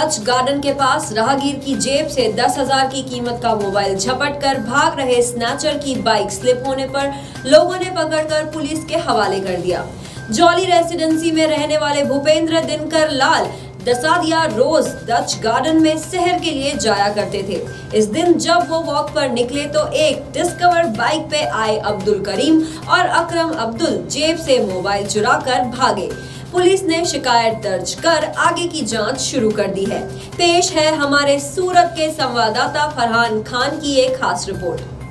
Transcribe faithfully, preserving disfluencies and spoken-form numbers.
Dutch garden के पास राहगीर की जेब से दस हजार की कीमत का मोबाइल झपट कर भाग रहे स्नैचर की बाइक स्लिप होने पर लोगों ने पकड़कर पुलिस के हवाले कर दिया। जॉली रेसिडेंसी में रहने वाले भूपेंद्र दिनकर लाल दसादिया रोज डच गार्डन में शहर के लिए जाया करते थे। इस दिन जब वो वॉक पर निकले तो एक डिस्कवर बाइक पे आए अब्दुल करीम और अकरम अब्दुल जेब से मोबाइल चुराकर भागे। पुलिस ने शिकायत दर्ज कर आगे की जांच शुरू कर दी है। पेश है हमारे सूरत के संवाददाता फरहान खान की एक खास रिपोर्ट।